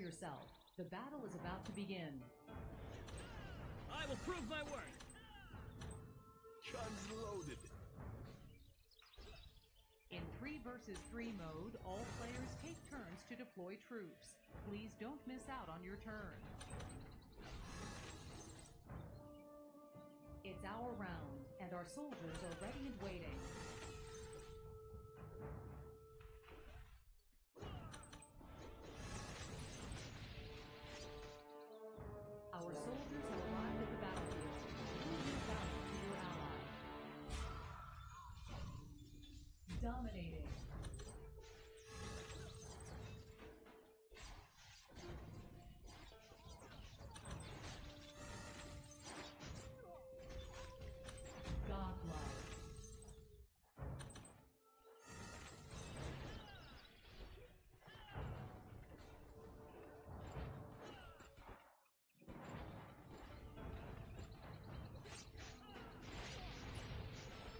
yourself. The battle is about to begin. I will prove my worth. Guns loaded. In 3 versus 3 mode, all players take turns to deploy troops. Please don't miss out on your turn. It's our round, and our soldiers are ready and waiting. Our soldiers have arrived at the battlefield. Prove your valor to your ally. Dominating. Godlike.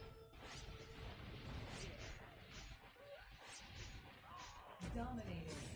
Dominating.